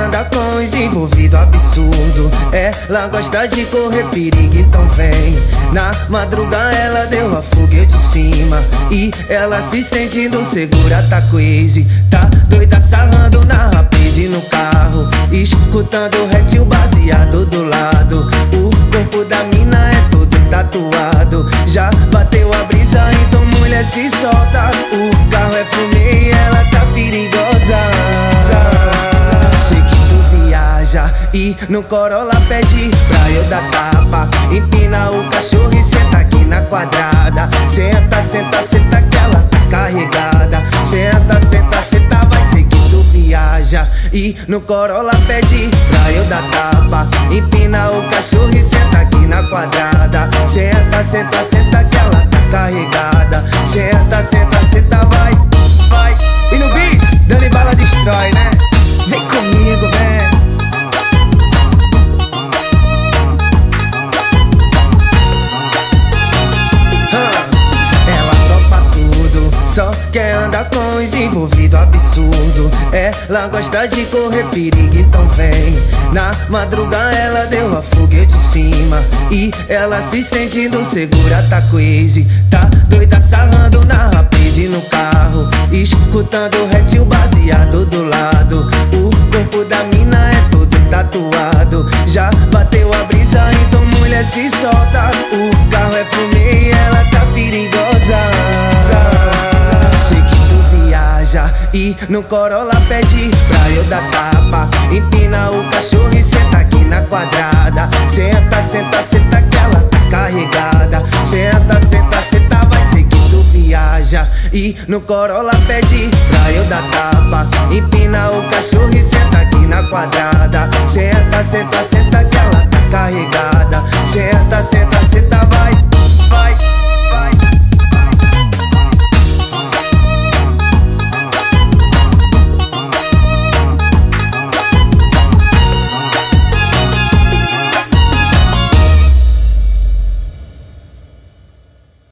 anda com os envolvidos absurdo. Ela gosta de correr perigo, então vem. Na madrugada ela deu a fuga de cima e ela se sentindo segura, tá crazy. Tá doida sarrando na rapaz no carro, escutando retil baseado do lado. O corpo da mina é todo tatuado. Já bateu a brisa, então mulher se solta. O carro é fumê e ela tá perigosa. Sei que tu viaja e no Corolla pede pra eu dar tapa. Empina o cachorro e senta aqui na quadrada. Senta, senta, senta que ela tá carregada. Senta, senta, senta, vai ser que tu viaja e no Corolla pede pra eu dar tapa. Empina o cachorro e senta aqui na quadrada. Senta, senta, senta que ela tá carregada. Senta, senta, senta, vai, vai. E no beat, Dani Bala destrói, né? Vem comigo, vem. Ela topa tudo, só quer andar com os envolvidos absurdo. Ela gosta de correr perigo, então vem. Na madrugada ela deu a fuga de cima e ela se sentindo segura, tá crazy. Tá doida sarrando na rapaz no carro, escutando retil baseado do lado. O corpo da mina é todo tatuado. Já bateu a brisa, então mulher se solta. O carro é fumê e ela tá perigosa. Sei que tu viaja e no Corolla pede pra eu dar tapa. Empina o cachorro e senta aqui na quadrada. Senta, senta, senta que ela tá carregada. Senta, senta, senta, vai ser que tu viaja e no Corolla pede pra eu dar tapa. Empina o cachorro e senta aqui na quadrada. Senta, senta, senta que ela tá